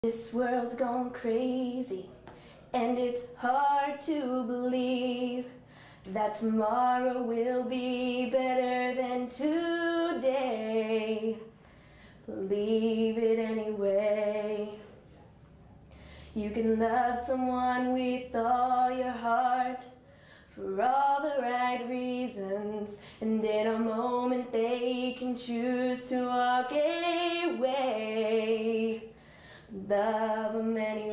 This world's gone crazy, and it's hard to believe that tomorrow will be better than today. Believe it anyway. You can love someone with all your heart for all the right reasons, and in a moment they can choose to walk away. Love them anyway.